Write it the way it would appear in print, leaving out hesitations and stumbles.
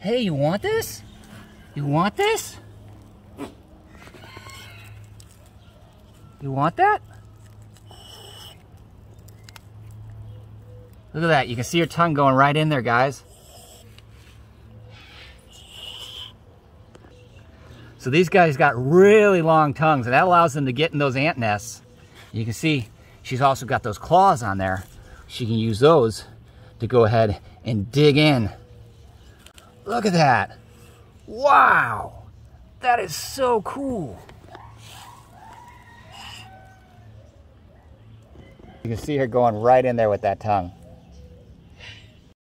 Hey, you want this? You want this? You want that? Look at that. You can see her tongue going right in there, guys. So these guys got really long tongues, and that allows them to get in those ant nests. You can see she's also got those claws on there. She can use those to go ahead and dig in. Look at that. Wow. That is so cool. You can see her going right in there with that tongue.